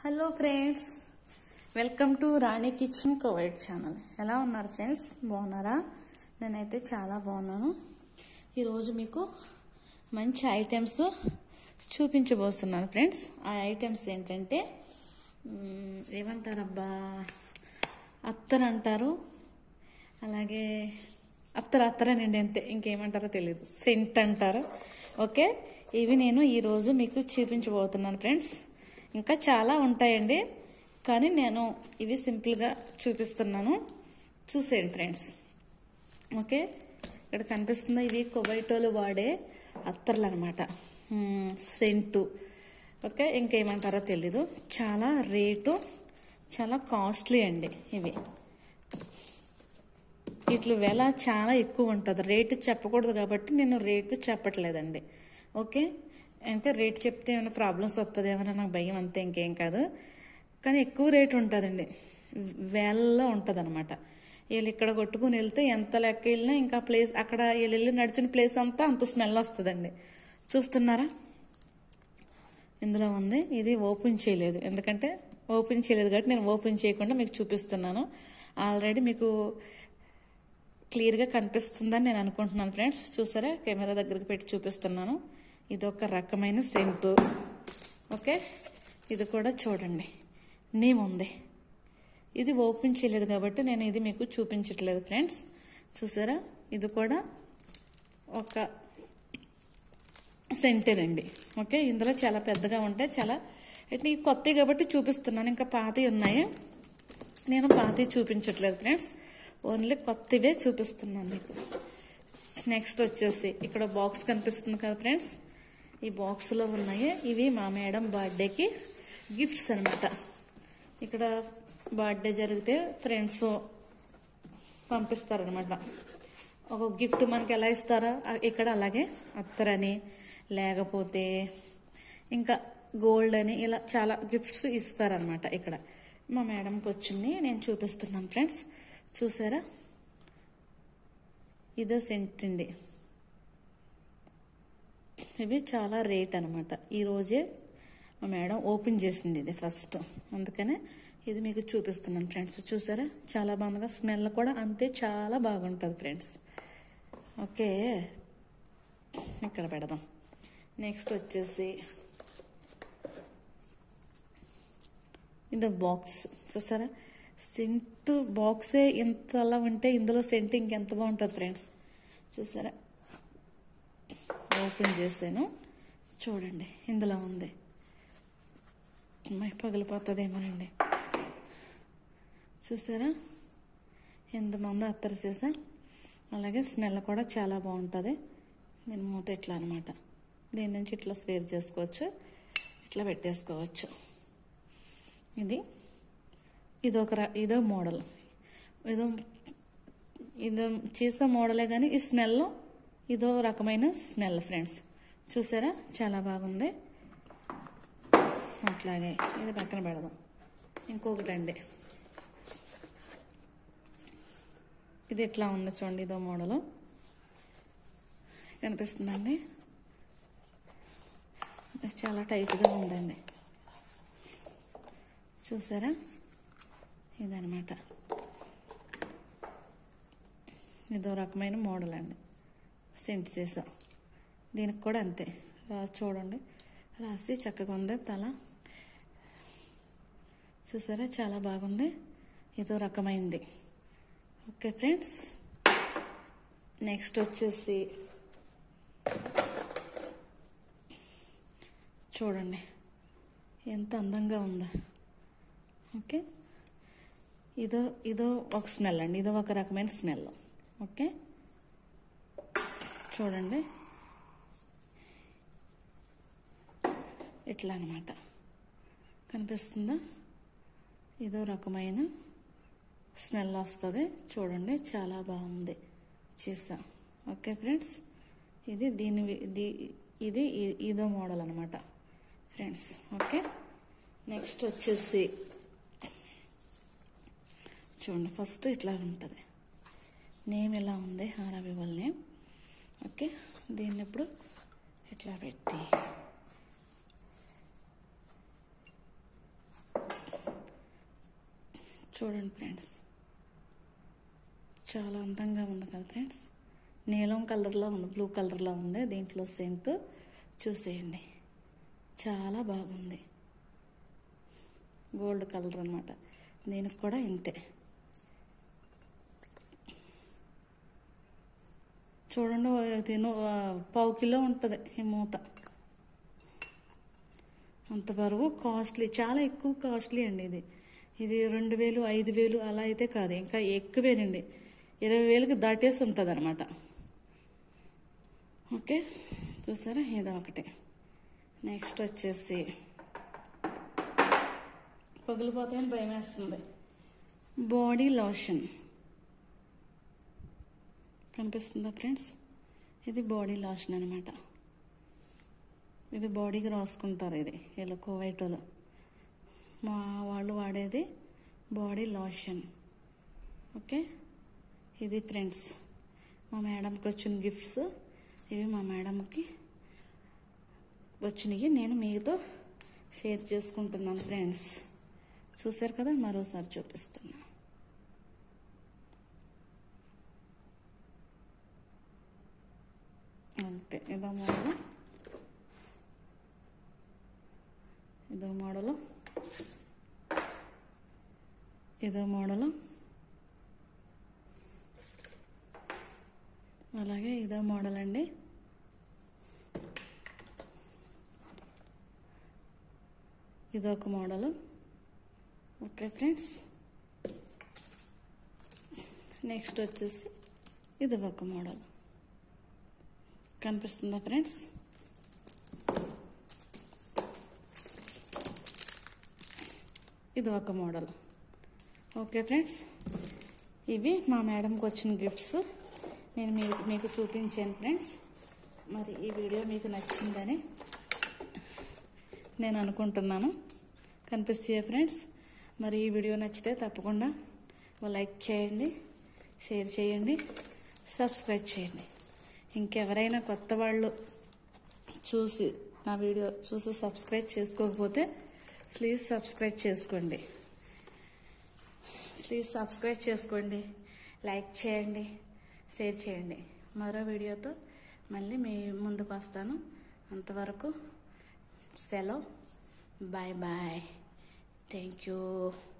Hello friends, welcome to Rani kitchen Kuwait channel. ఎలా ఉన్నారు friends? బాగున్నారా? నేనైతే చాలా బాగున్నాను. ఈరోజు మీకు మంచి ఐటమ్స్ చూపించబోతున్నాను ఫ్రెండ్స్. ఆ ఐటమ్స్ ఏంటంటే ఏమంటారబ్బా, అత్తర్ అంటారు, అలాగే అత్తరనండి, అంతే, ఇంకేమంటారో తెలియదు, సెంట్ అంటారు. ఓకే, ఇవి నేను ఈరోజు మీకు చూపించబోతున్నాను ఫ్రెండ్స్. ఇంకా చాలా ఉంటాయండి, కానీ నేను ఇవి సింపుల్గా చూపిస్తున్నాను, చూసేయండి ఫ్రెండ్స్. ఓకే, ఇక్కడ కనిపిస్తుందా, ఇది కువైటోలు వాడే అత్తర్లు అనమాట, సెంటు. ఓకే, ఇంకేమంటారో తెలీదు, చాలా రేటు, చాలా కాస్ట్లీ అండి ఇవి. ఇట్లా వెల చాలా ఎక్కువ ఉంటుంది. రేటు చెప్పకూడదు కాబట్టి నేను రేటు చెప్పట్లేదండి. ఓకే, అంటే రేటు చెప్తే ఏమైనా ప్రాబ్లమ్స్ వస్తుంది ఏమైనా నాకు భయం, అంతే, ఇంకేం కాదు. కానీ ఎక్కువ రేటు ఉంటుందండి, వేలలో ఉంటుంది అనమాట. వీళ్ళు ఇక్కడ కొట్టుకుని వెళ్తే ఎంత లెక్క వెళ్ళినా ఇంకా ప్లేస్, అక్కడ వీళ్ళు వెళ్ళి నడిచిన ప్లేస్ అంతా అంత స్మెల్ వస్తుందండి. చూస్తున్నారా, ఇందులో ఉంది. ఇది ఓపెన్ చేయలేదు, ఎందుకంటే ఓపెన్ చేయలేదు కాబట్టి నేను ఓపెన్ చేయకుండా మీకు చూపిస్తున్నాను. ఆల్రెడీ మీకు క్లియర్గా కనిపిస్తుందని నేను అనుకుంటున్నాను ఫ్రెండ్స్. చూసారా, కెమెరా దగ్గరికి పెట్టి చూపిస్తున్నాను. ఇది ఒక రకమైన సెంటు. ఓకే, ఇది కూడా చూడండి, నేమ్ ఉంది. ఇది ఓపెన్ చేయలేదు కాబట్టి నేను ఇది మీకు చూపించట్లేదు ఫ్రెండ్స్. చూసారా, ఇది కూడా ఒక సెంటేనండి. ఓకే, ఇందులో చాలా పెద్దగా ఉంటాయి, చాలా అంటే ఈ కొత్తవి కాబట్టి చూపిస్తున్నాను. ఇంకా పాతవి ఉన్నాయి, నేను పాతవి చూపించట్లేదు ఫ్రెండ్స్, ఓన్లీ కొత్తవే చూపిస్తున్నాను మీకు. నెక్స్ట్ వచ్చేసి ఇక్కడ బాక్స్ కనిపిస్తుంది కదా ఫ్రెండ్స్, ఈ బాక్స్లో ఉన్నాయి. ఇవి మా మేడం బర్త్డేకి గిఫ్ట్స్ అనమాట. ఇక్కడ బర్త్డే జరిగితే ఫ్రెండ్స్ పంపిస్తారనమాట. ఒక గిఫ్ట్ మనకి ఎలా ఇస్తారో ఇక్కడ అలాగే అత్తరని, లేకపోతే ఇంకా గోల్డ్ అని, ఇలా చాలా గిఫ్ట్స్ ఇస్తారనమాట. ఇక్కడ మా మేడంకి వచ్చింది, నేను చూపిస్తున్నాను ఫ్రెండ్స్. చూసారా, ఇదో సెంట్ అండి. ఇవి చాలా రేట్ అనమాట. ఈరోజే మా మేడం ఓపెన్ చేసింది ఇది ఫస్ట్, అందుకనే ఇది మీకు చూపిస్తున్నాను ఫ్రెండ్స్. చూసారా, చాలా బాగుందిగా, స్మెల్ కూడా అంతే, చాలా బాగుంటుంది ఫ్రెండ్స్. ఓకే, ఇక్కడ పెడదాం. నెక్స్ట్ వచ్చేసి ఇది బాక్స్. చూసారా, సెంట్ బాక్సే ఇంతలా ఉంటే ఇందులో సెంట్ ఇంకెంత బాగుంటుంది ఫ్రెండ్స్. చూసారా, ఓపెన్ చేసాను, చూడండి, ఇందులో ఉంది. పగిలిపోతుందేమోనండి. చూసారా, ఎంతమంది అత్తరు చేసా, అలాగే స్మెల్ కూడా చాలా బాగుంటుంది. నేను మూత ఇట్లా అనమాట, దీని నుంచి ఇట్లా స్వేర్ చేసుకోవచ్చు, ఇట్లా పెట్టేసుకోవచ్చు. ఇదో మోడల్, ఇదో చేసే మోడలే, కానీ ఈ స్మెల్ ఇదో రకమైన స్మెల్ ఫ్రెండ్స్. చూసారా, చాలా బాగుంది. అట్లాగే ఇది పక్కన పెడదాం. ఇంకొకటి అండి, ఇది ఎట్లా ఉంది చూడండి, ఇదో మోడలు కనిపిస్తుందండి, చాలా టైట్గా ఉందండి. చూసారా, ఇదనమాట, ఇదో రకమైన మోడల్ అండి, సెంట్ సీసా. దీనికి కూడా అంతే, చూడండి, రాసి చక్కగా ఉంది తల. చూసారా, చాలా బాగుంది, ఇదో రకమైంది. ఓకే ఫ్రెండ్స్, నెక్స్ట్ వచ్చేసి చూడండి ఎంత అందంగా ఉందో. ఓకే, ఇదో ఒక స్మెల్ అండి, ఇదో ఒక రకమైన స్మెల్. ఓకే, చూడండి, ఇట్లా అనమాట, కనిపిస్తుందా? ఇదో రకమైన స్మెల్ వస్తుంది, చూడండి, చాలా బాగుంది చేసా. ఓకే ఫ్రెండ్స్, ఇదో మోడల్ అనమాట ఫ్రెండ్స్. ఓకే, నెక్స్ట్ వచ్చేసి చూడండి, ఫస్ట్ ఇట్లా ఉంటుంది, నేమ్ ఎలా ఉంది, హారాబివల్ నేమ్. ఓకే, దీన్ని ఇప్పుడు ఇట్లా పెట్టి చూడండి ఫ్రెండ్స్, చాలా అందంగా ఉంది కదా ఫ్రెండ్స్. నీలం కలర్లో ఉంది, బ్లూ కలర్లో ఉంది. దీంట్లో సెంట్ చూసేయండి, చాలా బాగుంది. గోల్డ్ కలర్ అన్నమాట. దీనికి కూడా ఇంతే. చూడండి, పావు కిలో ఉంటుంది ఈ మూత. అంత బరువు, కాస్ట్లీ, చాలా ఎక్కువ కాస్ట్లీ అండి. ఇది 2000, 5000 అలా అయితే కాదు, ఇంకా ఎక్కువేనండి. 20,000కి దాటేసి ఉంటుంది అనమాట. ఓకే, చూసారా, ఇది ఒకటి. నెక్స్ట్ వచ్చేసి పగిలిపోతాయని భయం వేస్తుంది. బాడీ లోషన్ కనిపిస్తుందా ఫ్రెండ్స్? ఇది బాడీ లోషన్ అనమాట. ఇది బాడీకి రాసుకుంటారు. ఇది ఇలా కువైట్లో మా వాళ్ళు వాడేది బాడీ లోషన్. ఓకే, ఇది ఫ్రెండ్స్ మా మేడంకి వచ్చిన గిఫ్ట్స్. ఇవి మా మేడంకి వచ్చినవి, నేను మీతో షేర్ చేసుకుంటున్నాను ఫ్రెండ్స్. చూసారు కదా, మరోసారి చూపిస్తున్నా. అంతే, ఇదో మోడలు, ఇదో మోడలు, ఇదో మోడలు, అలాగే ఇదో మోడల్ అండి. ఇదొక మోడలు. ఓకే ఫ్రెండ్స్, నెక్స్ట్ వచ్చేసి ఇది ఒక మోడల్. కనిపిస్తుందా ఫ్రెండ్స్? ఇది ఒక మోడల్. ఓకే ఫ్రెండ్స్, ఇవి మా మేడంకి వచ్చిన గిఫ్ట్స్ నేను మీకు చూపించాను ఫ్రెండ్స్. మరి ఈ వీడియో మీకు నచ్చిందని నేను అనుకుంటున్నాను. కనిపిస్తాయా ఫ్రెండ్స్? మరి ఈ వీడియో నచ్చితే తప్పకుండా లైక్ చేయండి, షేర్ చేయండి, సబ్స్క్రైబ్ చేయండి. ఇంకెవరైనా కొత్త వాళ్ళు చూసి నా వీడియో చూసి సబ్స్క్రైబ్ చేసుకోకపోతే ప్లీజ్ సబ్స్క్రైబ్ చేసుకోండి. ప్లీజ్ సబ్స్క్రైబ్ చేసుకోండి, లైక్ చేయండి, షేర్ చేయండి. మరో వీడియోతో మళ్ళీ మీ ముందుకు వస్తాను. అంతవరకు సెలవు. Bye bye. Thank you.